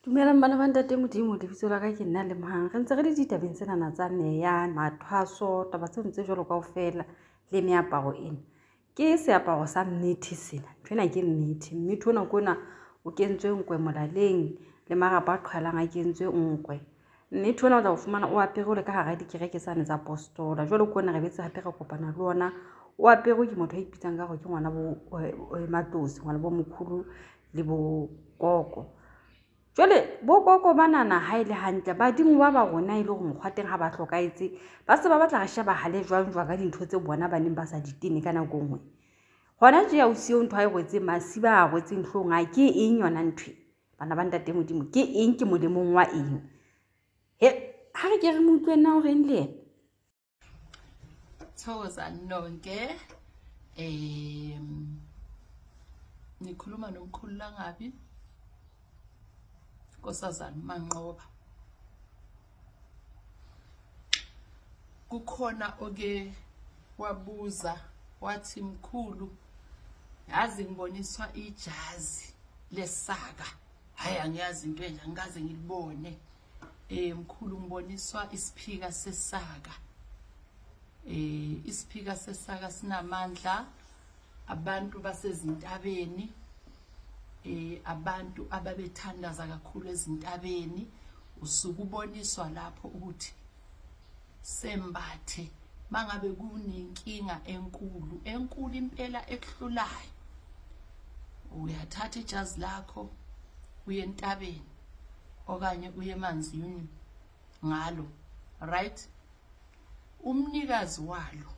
Dumelang bana ba ntate Modimo lebitso la ka ke nna Lemohang. Re ntse re le ditabeng tsena tsa meya, mathwaso, taba tseno tse jwalo kaofela le meaparo ena. Ke seaparo sa nnete sena. Nthwena ke nnete. Mmetho ona kona o kentswe nkwe molaleng le marapa a qhwalang a kentswe nkwe. Nnete ona o tla o fumana o apere o le ka hara dikereke tsane tsa apostola. Jwalo kona re betse hape re kopana le ona. O apere ke motho a ipitsang ka hore ke ngwana bo Matosi, ngwana bo Mokhulu le bo Koko. Jwale bo Koko banana ha ile hantle badimo ba rona ile go nkgwateng ha ba hlokaetse ba se ba batla re sheba hale jwang ka dintho tse bona ba neng ba sa ditene ka nako ngwe. Hona je ya o siyo ntho a e rwetse masiba a rwetse nhlong a ke eng yona ntwe bana ba ntate Modimo ke eng ke molemong wa eng he ha re ke re mo utlwe nna o reng le yena Thokoza nonke nikhuluma nomkhulu langabi Nkosazana Manqoba. Kukhona oke wabuza wathi mkhulu yazi ngiboniswa ijazi lesaka hayi angiyazi into enje ngikaze ngilibone mkhulu ngiboniswa isiphika sesaka isiphika sesaka sinamandla abantu basezintabeni abantu ababethandaza kakhulu ezintabeni usuku uboniswa lapho ukuthi sembathe mangabe kunenkinga enkulu impela ekuhlulayo uyathatha ijazi lakho uye entabeni okanye uye emanzini ngalo right umnikazi walo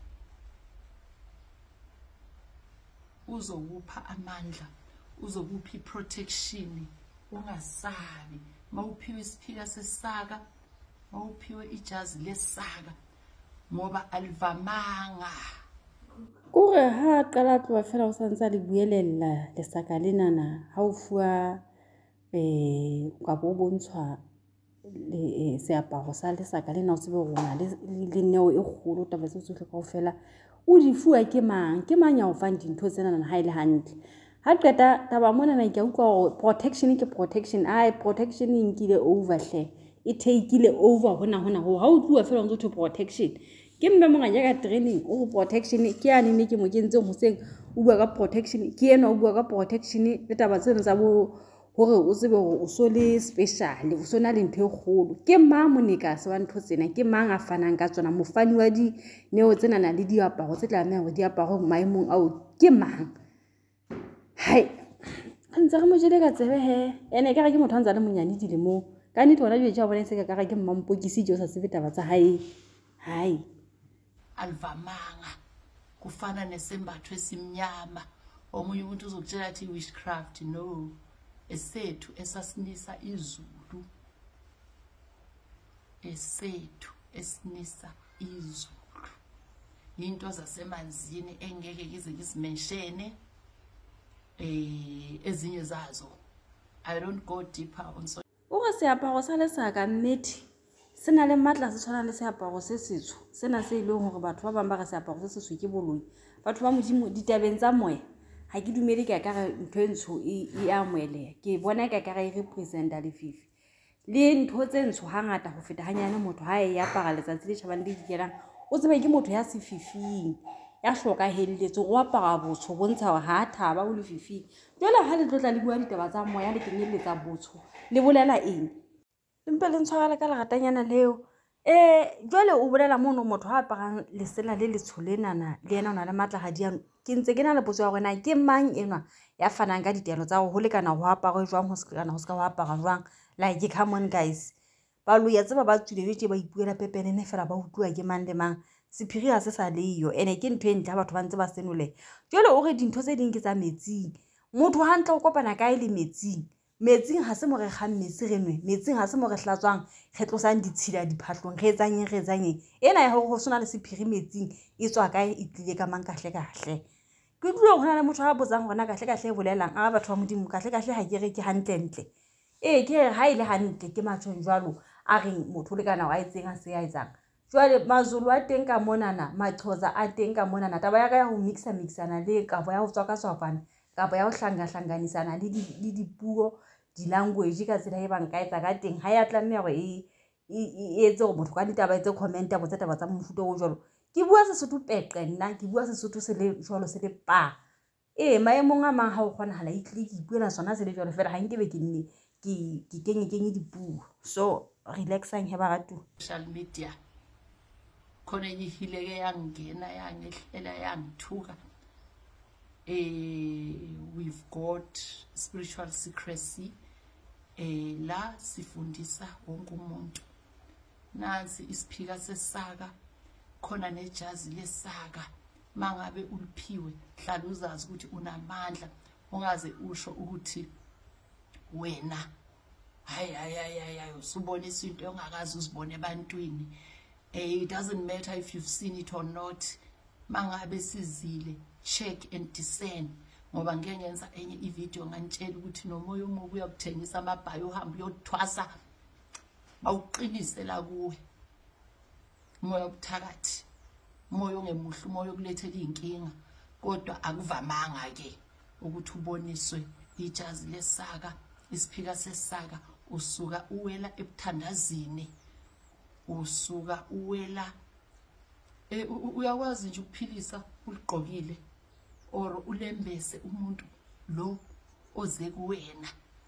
uzokupha amandla uzokuphi protection ungasabi mawuphiwe isiphika sesaka mawuphiwe ijazi lesaka ngoba alivamanga kore ha qala tloa fela o santsa le buelella lesaka lenana ha o fuwa ka bo bontshwa le seaparo sa lesaka lena o tsebe rona le neo e kgolo taba tse tsohle kaofela o di fuwa ke mang ya o fang dintho tsena ha ile hantle ha qeta taba mona na ke utlwa gore protection ke protection protection e nkile overhle e take over hona ho ha o tluwa fela o ntse to protection ke mme monganya ka training o protection ke yani ne ke mo kentseng ho seng o bua ka protection ke ena o bua ka protection le taba tsena tsa bo hore o tsebe hore o so le special o so na le ntho e kgolo ke mang monika se wa ntho tsena ke mang a fanang ka tsona mofani wa di neo tsena na le diaparo tse tla nna hore diaparo maemong ao ke mang hai ntse re mo jele ka tsebe he ene ka re ke motho a ntse le monyane dilemo ka nnete bona dilo tša bona se ka re ke mmampokisi jo sa tsebe taba tsa hae hai alivamanga kufana nesembatho esimnyama omunye umuntu uzokutshela athi witchcraft no esethu esasinisa izulu esethu esinisa izulu into zasemanzini engeke kize kisimenshene ezinye zazo I don't go deeper on so o seaparo sa lesaka nnete sena le matla se tshwana le seaparo se setsho sena se ile hore batho ba bang ba re seaparo se setsho ke boloi batho ba Modimo ditabeng tsa moya ha ke dumele ke ka re ntho entsho e amoeleha ke bona ka re e representa lefifi le ntho tse ntsho hangata ho feta hanyane motho ha e apara letsatsi le tjhabang le dikelang o tsebe ke motho ya sefifing ya hloka heletse go apara botsho bontsha hore ha thaba o lefifi jwale ha le tlotla le bua ditaba tsa moya le kenyeletsa botsho le bolela eng empa le ntshwara ka leratanyana leo jwale o bolela mono motho ha apara lesela le letsholenana le yena ona le matlahadi ano ke ntse ke na le potso ya rena ke mang enwa ya fanang ka ditelo tsa ho lekana ho apara jwang ho sekana ho ska ho apara jwang like come on guys ba lo ya tseba ba tswiletse ba ipuela pepenene fela ba utlwa ke mang le mang sephiri ha se sa leyo ene ke ntho e ntle batho ba ntse ba senole jwale o re dintho tse ding ke tsa metsing motho hantle o kopana kae le metsing ha se mo re kgang metsi re nwe metsing ha se mo re hlatswang re tlosang ditshila diphatlong re etsang ena ya ho sona le sephiri metsing e tswa kae e tlile ka mang kahle ke tlo hona le motho a botsang hona kahle e bolelang a batho ba Modimo kahle ha ke re ke hantle ke ha ile hantle ke matshong jwalo a re motho le kana wa etseng a se ya etsang jwale mazulu a teng ka monana maxhoza a teng ka monana taba ya ka ya ho mixana le kabo ya ho tswa ka swapana kabo ya ho hlanganisana le dipuo di-language ka tsela e bang ka etsa ka teng ha ya tlameha hore e etse hore motho ka ditaba etse comment botsa taba tsa mofuta o jwalo ke bua Sesotho peqe nna ke bua Sesotho se le jwalo se le pa maemong a mang ha o kgonahala ke ipuela sona se le jwalo fela ha nkebe ke kenye dipuo so relaxang he baratu social media khona enye ihileke yangena yangehlela yangithuka we've got spiritual secrecy la sifundisa wonke umuntu nansi isiphika sesaka khona nejazi lesaka mangabe uliphiwe hlala uzazi ukuthi unamandla ungaze usho ukuthi wena hayi usubonisa into ongakazi uzibone ebantwini it doesn't matter if you've seen it or not mangabe sizile check and discern ngoba ngeke ngenza enye ivideo ngantshela ukuthi nomoya omubi uyakuthengisa amabhayi uhamba uyothwasa awuqinise la kuwe moya obuthakathi moya ongemuhle moya okulethela inkinga kodwa akuvamanga ke ukuthi uboniswe ijazi lesaka isiphika sesaka usuka uwela ebuthandazini usuka uwela uyakwazi nje ukuphilisa uligqokile or ulembese umuntu lo oze kuwena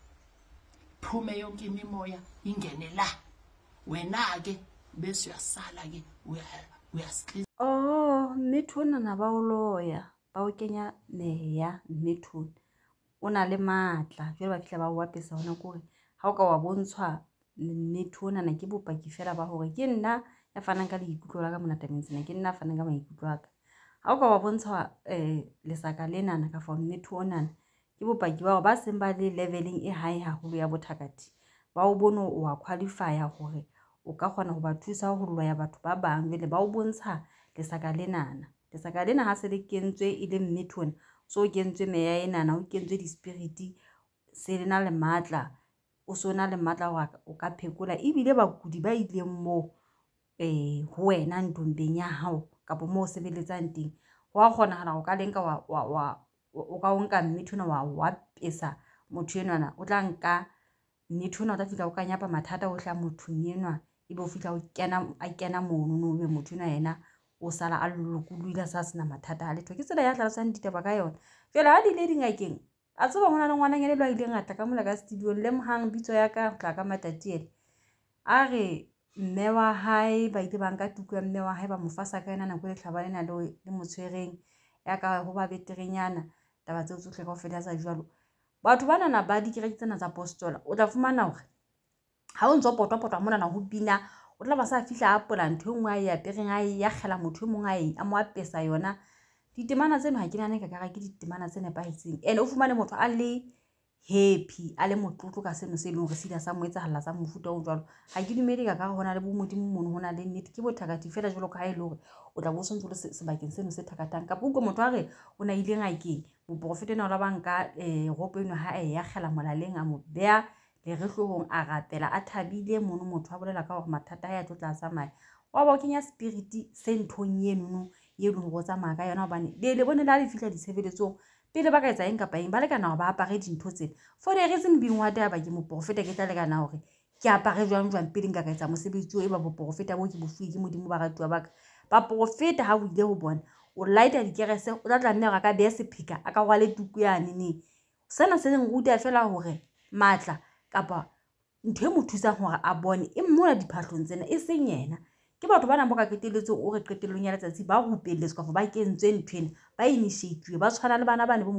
phume yonke imimoya ingene la wena ke bese uyasala ke uyasiliza Mmethuna na ba oloya ba o kenya neya Mmethuna o na le matla jwale ba fihla ba o apesa hona kore ha o ka wa bontshwa Mmethuna na ke bopaki fela ba hore ke nna ya fanang ka leikutlo la ka mona tabeng tsena ke nna fanang ka maikutlo aka ha o ka wa bontshwa lesaka lena na ka fa Mmethuna ke bopaki ba hore ba seng ba le leveling e high haholo ya bothakati ba o bono wa qualify hore o ka kgona ho ba thusa ho loya batho ba bang jwale ba o bontsha lesaka lena ha se le kentswe e le Mmethuna so o kentswe meya enana o kentswe di-spirit se le na le matla o so na le matla o ka phekola ebile bakudi ba ileng mo ho wena ntombeng ya hao kapo mo o sebeletsang teng wa kgonahala o ka lenka o ka nka Mmethuna wa pesa motho enwana o tla nka Mmethuna o tla fihla o ka nyapa mathata o hla mothong enwa ebe o fihla a kena mono no be motho enwa yena o sala a lokulula sa sena mathata a letho ke tsela ya hlalosang ditaba ka yona jwale ha di le dingakeng a tseba hona le ngwananyana le wa ile ngata ka mola ka studio le mohang bitso ya ka tla ka matatiele a re mme wa hae ba ile ba nka tuku ya mme wa hae ba mo fasa ka yena nako le tlhabalena le motshwereng ya ka ho ba beterenyana taba tseo tsohle ka ofela sa jwalo batho bana na ba dikereke tsena tsa apostola o tla fumana hore ha o ntso potwa mona na ho bina o tla ba sa fihla apola ntho engwe a ya pereng a ya khela motho mongwe a mo apesa yona ditemana tseno ha ke nane ka ke ditemana tsene ba itseng ene o fumane motho a le happy a le motlotlo ka seno se leng re sila sa mo etsahala sa mofuta o jwalo ha ke dumedi ka hona le bo modimo mono hona le nnete ke bothakati fela jwalo ka ha ile hore o tla bo sontso le sebakeng seno se thakatang ka puko motho a re o na ile ngakeng moprofete na o la banka ropo eno ha ya khela molaleng a mo bea le re hlohong a rapela a thabile mono motho a bolela ka hore mathata a ya tla tsamaya wa ba o kenya spirit se nthong eno ye leng go tsamaya ka yona hobane le bone la le fihla ditshebeletsong pele ba ka etsa eng kapa eng ba lekana hore ba apare dintho tsena for the reason being what ba ke moprofeta ke tla lekana hore ke apare jwang pele nka ka etsa mosebetsi o e ba boprofeta bo ke bofuwe ke modimo ba ratuwa ba ka ba profeta ha o ile ho bona o lighta dikerese o tla tlameha hore ka beya sephika a ka rwale tuku yane ne sena se leng ruta fela hore matla kapa ntho e mo thusang hore a bone e mmola diphahlong tsena e seng yena ke batho bana bo ka keteletseng o re qetellong ya letsatsi ba rupelletswe ka ba kentswe nthwena ba initiate ba tshwana le bana bane bo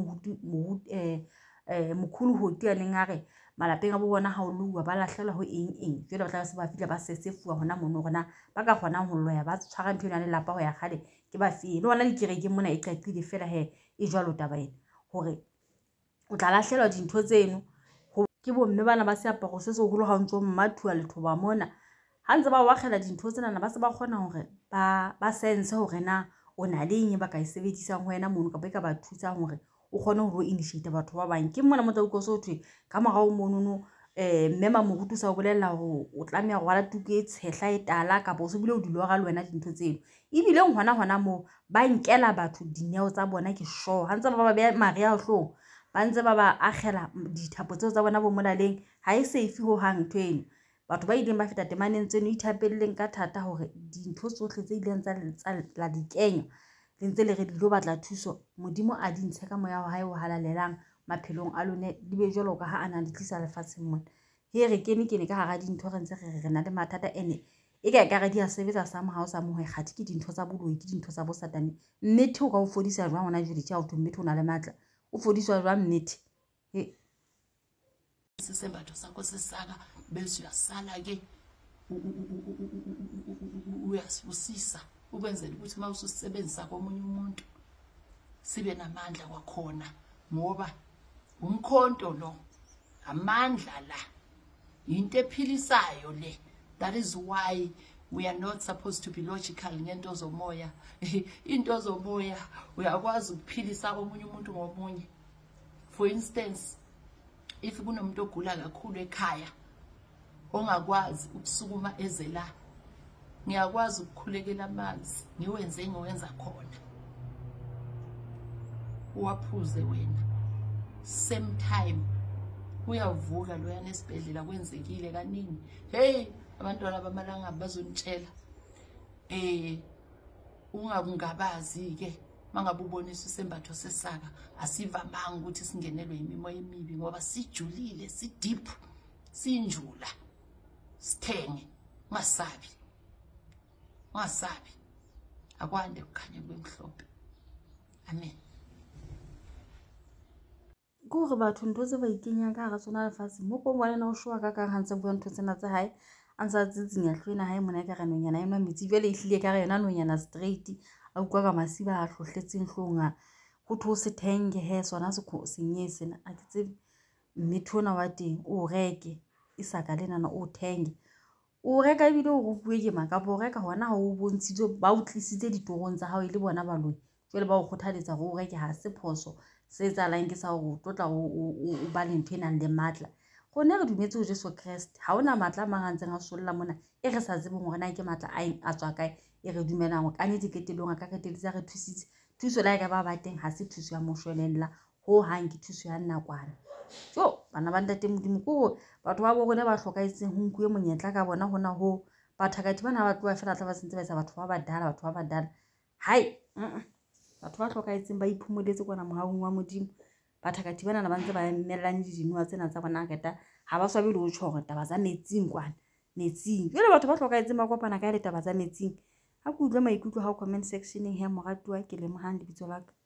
mokhulu hoti ya leng are malapeng a bo bona ha o luwa ba lahlela ho eng jwale ba tla se ba fihla ba sesefuwa hona mono rona ba ka kgona ho loya ba tshwara ntho ena le lapa ho ya khale ke ba fee le bona dikereke mona e qaqile fela he e jwalo taba ena hore o tla lahlelwa dintho tseno ke bomme bana ba seaparo se seholo ha o ntso mmathuwa lethoba mona ha ntse ba wakgela dintho tsena ba se ba kgona hore ba sense hore na o na le eng ba ka e sebedisang ho wena mono ka ba ka ba thusang hore o kgone ho initiate batho ba bang ke mona motla utlwa so thwe ka morao monono mmema morutu sa o bolella hore o tlameha go rala tuku e tshehla e tala kapa o se bile o dilora le wena dintho tseno ebile hona mo ba nkela batho dineo tsa bona ke sure ha ntse ba beya maria hlohong ba ntse ba ba akgela dithapo tseo tsa bona bo molaleng ha e safe ho hang tweno batho ba ileng ba feta temaneng tseno ithapelleng ka thata hore dintho tsohle tse ileng tsa la dikenywa le ntse le re dilo batla thuso modimo a dintshe ka moya wa hae o halalelang maphelong a lone di be jwalo ka ha ana di tlisa lefatsheng mona he re kene ka hara dintho re ntse re na le mathata ene e ka ekare di a sebetsa sa mohao sa mohe kgathi ke dintho tsa boloi ke dintho tsa bosatane nnete o ka o fodisa jwang ona jwale tja o nnete o na le matla o fodiswa jwang nnete sisembatho sakho sesaka bese uyasala ke uyasibusisa ukwenzela ukuthi uma ususebenzisa komunye umuntu sibe namandla kwakhona ngoba umkhonto lo amandla la into ephilisayo le. That is why we are not supposed to be logical ngento zomoya. Into zomoya uyakwazi ukuphilisa omunye umuntu ngomunye. For instance, if kunomuntu ogula kakhulu ekhaya ongakwazi ukusukuma ezela, ngiyakwazi ukukhulekela amanzi ngiwenza khona uwaphuze wena. Same time uyavuka loyana esibhedlela kwenzekile kaningi. Hey, abantwana bamalanga bazonitshela ungakungabazi ke mangabe ubonisa isembatho sesaka asivamanga ukuthi singenelwe imimoya emibi ngoba sijulile sideep sinjula sithenge ungasabi akwande ukukhanya kwemhlophe. Amen. Gore batho ntho tse ba ikenya ka ga tsona lefatshe mo go bona o shwa ka gantse bo ntho tsena tsa hae a ntse a tsitsinya hlwena hae mona ka ganonyana eno metsi jwale e hlile ka ga yona nonyana straight a ukwa ka masiba a hlohletseng hlonga go tho se thenge he sona se senyese na a ke tsebe mmethona wa teng o reke isaka lena na o thenge o reka ebile o go bue ke maka bo reka hona ha o bontshitse ba o tlisitse ditorong tsa hao ile bona baloi jwale ba o kgothaletsa go reke ha se phoso se tsa lang ke sa go tlotla o ba le ntho nang le matla gone re dumetse go Jesu Christ ha ona matla mangantseng a solla mona e re sa tsebeng gore na ke matla a tswa kae e re dumelang go ka ne diketelong ka ketelitsa re thusitse thuso la ka ba bateng ha se thuso ya moshwelella ho hang ke thuso ya nakwana jo bana ba ntate modimo go batho ba bo gone ba hlokaetseng ho nkuwe monyetla ka bona hona ho bathakati bana ba tloa fela tla ba sentse ba etsa batho ba badala hai batho ba hlokaetseng ba iphumoletse kwana mohaung wa modimo bathakati bana ba ntse ba emellang dinwa tsena tsa bona keta ha ba swabe le ho tshwara taba tsa metsing kwana metsing jwale batho ba hlokaetseng ba kopana ka le taba tsa metsing ha ke utlwa maikutlo ha o comment sectioneng he moratuwa ke le mohang lebitso la ka